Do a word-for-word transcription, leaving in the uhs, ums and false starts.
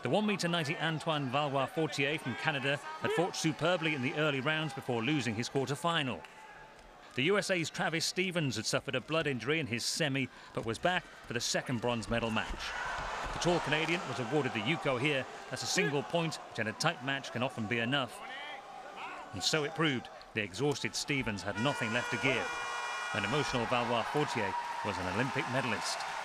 The one metre ninety Antoine Valois-Fortier from Canada had fought superbly in the early rounds before losing his quarter-final. The U S A's Travis Stevens had suffered a blood injury in his semi, but was back for the second bronze medal match. The tall Canadian was awarded the Yuko here. That's a single point, which in a tight match can often be enough. And so it proved. The exhausted Stevens had nothing left to give. An emotional Valois-Fortier was an Olympic medalist.